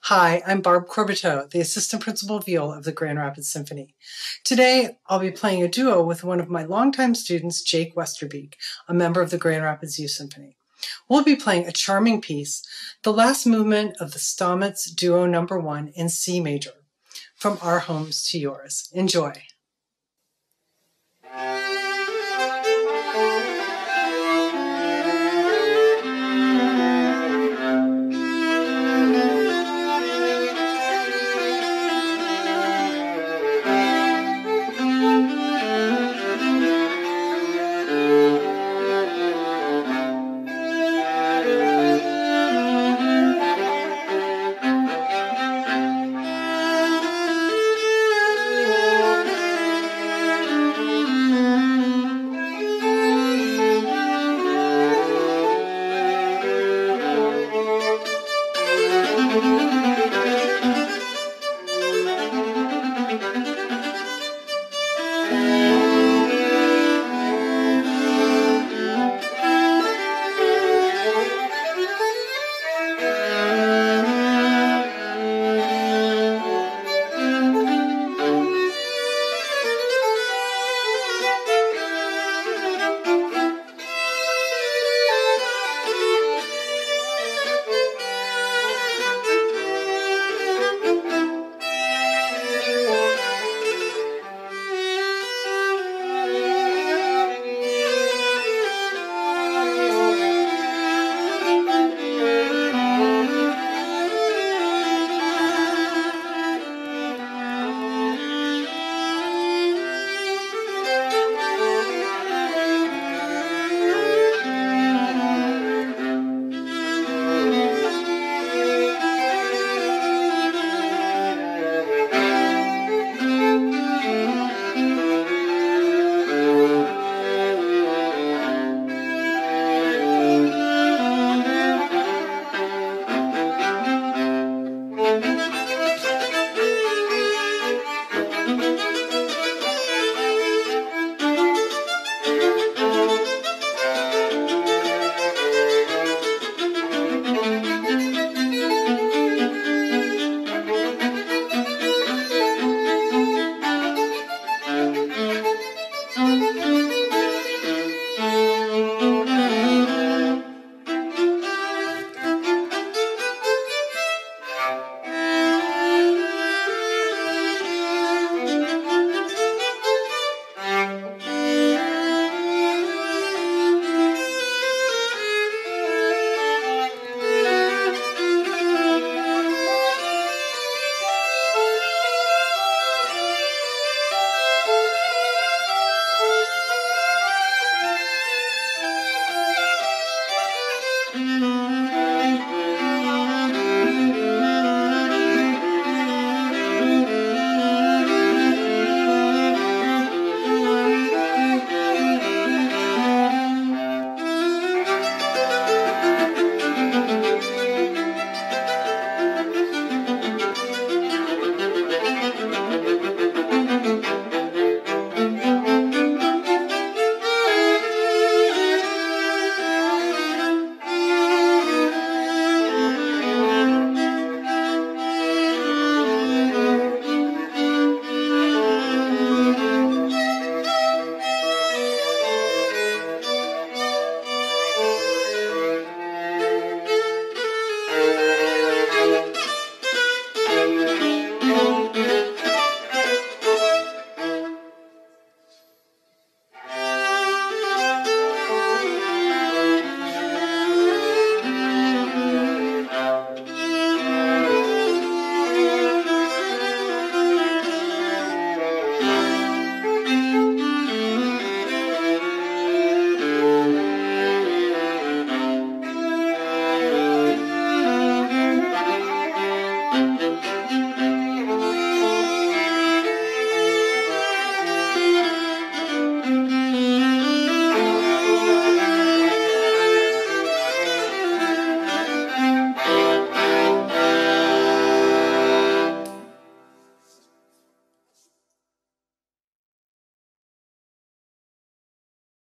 Hi, I'm Barb Corbiteau, the Assistant Principal Viola of the Grand Rapids Symphony. Today, I'll be playing a duo with one of my longtime students, Jake Westerbeek, a member of the Grand Rapids Youth Symphony. We'll be playing a charming piece, the last movement of the Stamets Duo No. 1 in C major, From Our Homes to Yours. Enjoy.